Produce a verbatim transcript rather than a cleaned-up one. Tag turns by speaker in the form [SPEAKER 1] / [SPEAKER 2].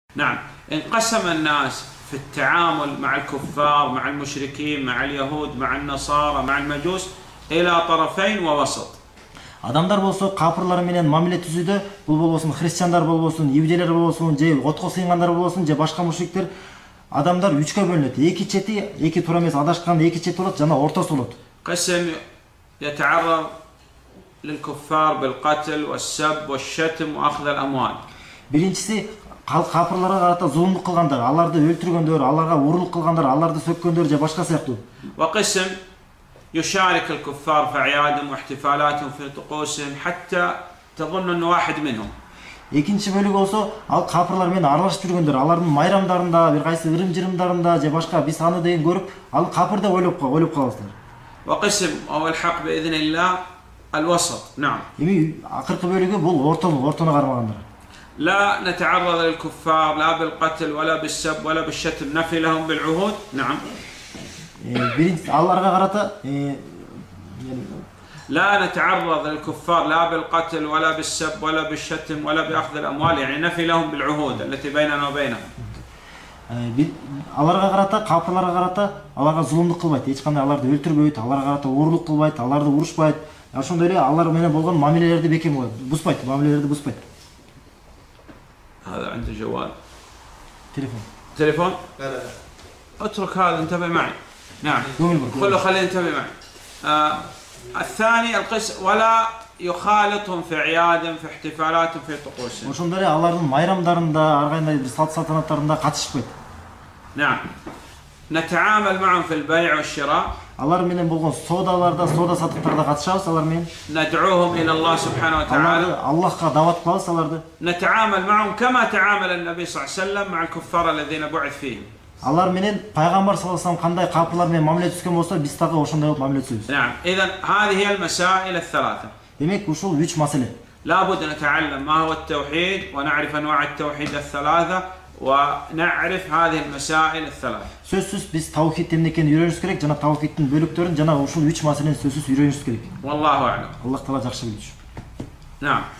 [SPEAKER 1] نعم، انقسم الناس في التعامل مع الكفار، مع المشركين، مع اليهود، مع النصارى، مع المجوس إلى طرفين ووسط.
[SPEAKER 2] Адамдар болсо капырлар менен мамиле түзүүдө бул болбосун христиандар болбосун, иудейлер болбосун, же отко сыйынгандар болбосун, же башка мушриктер, адамдар үчкө бөлүнөт. Эки чети, эки туура эмес адашкан эки чети болот, жана ортосу болот.
[SPEAKER 1] قسم يتعرض للكفار بالقتل والسب والشتم وأخذ الأموال.
[SPEAKER 2] Биринчиси капырларга карата зулумдук кылгандар, аларды өлтүргөндөр, аларга урурлук кылгандар, аларды сөккөндөр же башка сыяктуу.
[SPEAKER 1] وقسم يشارك الكفار في أعيادهم واحتفالاتهم في طقوسهم حتى تظن أنه واحد منهم.
[SPEAKER 2] Экинчи бөлүк болсо, ал капырлар менен аралашып жүргөндөр, алардын майрамдарында, бир кайсы ырым-жырымдарында же башка биз аны деген көрүп, ал капыр деп ойлоп ойлоп калабыздар.
[SPEAKER 1] وقسم أو الحق بإذن الله الوسط. نعم.
[SPEAKER 2] Эми акыркы бөлүгү бул ортолук, ортону кармагандар.
[SPEAKER 1] لا نتعرض للكفار لا بالقتل ولا بالسب ولا بالشتم، نفي لهم بالعهود. نعم.
[SPEAKER 2] Биринчи аларга карата
[SPEAKER 1] لا نتعرض للكفار لا بالقتل ولا بالسب ولا بالشتم ولا بأخذ الأموال، يعني نفي لهم بالعهود التي بيننا وبينهم.
[SPEAKER 2] Аларга карата, капырларга карата аларга зулумдук кылбайт, эч кандай аларды өлтүрбөйт, аларга карата урурлук кылбайт, аларды урушпайт. Ошондой эле алар менен болгон мамилелерди бекем кылат, бузбайт, мамилелерди бузбайт.
[SPEAKER 1] هذا عنده جوال.
[SPEAKER 2] تليفون.
[SPEAKER 1] تليفون؟
[SPEAKER 3] لا لا لا.
[SPEAKER 1] اترك هذا، انتبه معي. نعم. خله خليه ينتبه معي. آه الثاني القسم ولا يخالطهم في أعيادهم في احتفالاتهم في طقوسهم.
[SPEAKER 2] Ошондой эле алардын майрамдарында, ар кандай бир салт салтанаттарында катышпайт.
[SPEAKER 1] نعم. نتعامل معهم في البيع والشراء.
[SPEAKER 2] Алар менен болгон содаларда, сода сатыктарда катышабыз алар менен.
[SPEAKER 1] ندعوهم إلى الله سبحانه وتعالى.
[SPEAKER 2] Аллахка дават кылабыз аларды.
[SPEAKER 1] نتعامل معهم كما تعامل النبي صلى الله عليه وسلم مع الكفار الذين بعث فيهم.
[SPEAKER 2] Алар менен пайгамбар саллаллаху алейхи ва саллям кандай капырлар менен мамиле түзгөн болсо, биз дагы ошондой мамиле түзөбүз.
[SPEAKER 1] نعم. إذا هذه هي المسائل الثلاثة.
[SPEAKER 2] Демек ушул үч маселе.
[SPEAKER 1] لابد نتعلم ما هو التوحيد ونعرف أنواع التوحيد الثلاثة ونعرف هذه المسائل الثلاث.
[SPEAKER 2] Сөзсүз биз таухид эмне экенин үйрөнүшүбүз керек, жана таухиддин бөлүктөрүн, жана ушул үч маселени сөзсүз үйрөнүшүбүз керек.
[SPEAKER 1] والله أعلم.
[SPEAKER 2] Аллах таала жакшы билчү.
[SPEAKER 1] نعم.